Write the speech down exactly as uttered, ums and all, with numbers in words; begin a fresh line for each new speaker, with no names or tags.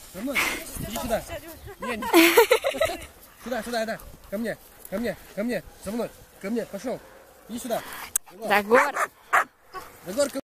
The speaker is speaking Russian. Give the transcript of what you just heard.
со мной. Иди сюда. Не, не. Сюда, сюда, да. Ко мне, ко мне, ко мне, со мной. Ко мне, пошел. Иди сюда.
Загор.
Загор, ко